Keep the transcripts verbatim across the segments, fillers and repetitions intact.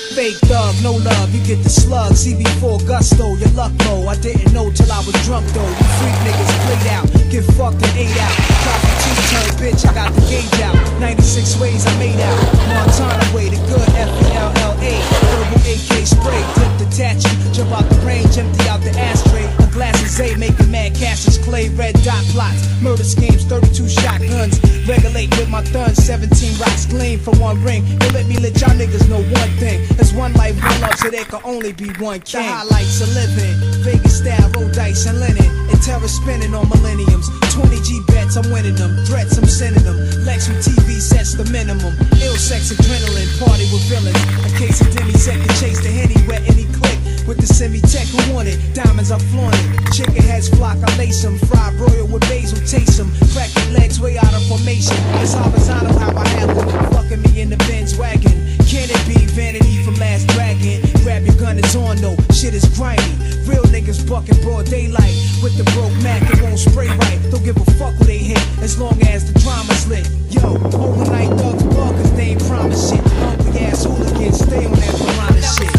Fake thug, no love, you get the slug. C B four gusto, your luck low. I didn't know till I was drunk though. You freak niggas played out, get fucked and ate out. Drop a two-turn bitch, I got the gauge out. ninety-six ways I made out. Montana way, the good F E L L A. Herbal A K spray, clip detach you. Jump out the range, empty out the ashtray. A glass of Zay, making mad cashes. Clay, red dot plots, murder schemes, thirty-two shotguns. Regulate with my thuns, seventeen rocks gleam for one ring. They let me let y'all niggas know one thing. There's one life, one love, so there can only be one king. The highlights of living, Vegas style, roll dice and linen. And terror spinning on millenniums. twenty G bets, I'm winning them. Threats, I'm sending them. Lex with T V sets the minimum. Ill sex, adrenaline, party with villains. A case of Demi second chase the Henny, wet any click. With the semi-tech who want it, diamonds I flaunt it. Chicken heads flock, I lace them. Fried broil with basil, taste them. Crack your legs way out of formation. It's horizontal how I have them. Fucking me in the Benz wagon. Can it be vanity from Last Dragon? Grab your gun, it's on though, shit is grimy. Real niggas bucking broad daylight. With the broke Mac, it won't spray right. Don't give a fuck who they hit, as long as the drama's lit. Yo, overnight thugs bug, cause they ain't promise shit. Hungry ass hooligans, stay on that piranha shit.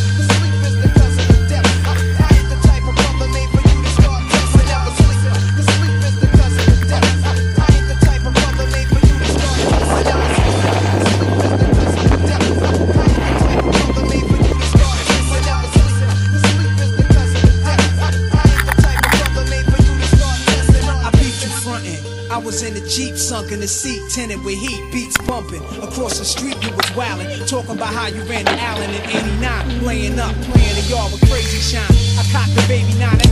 I was in the Jeep, sunk in the seat, tinted with heat, beats bumping. Across the street you was wildin', talking about how you ran to Allen in eighty-nine. Laying up, playing the yard with crazy shine. I cocked the baby nine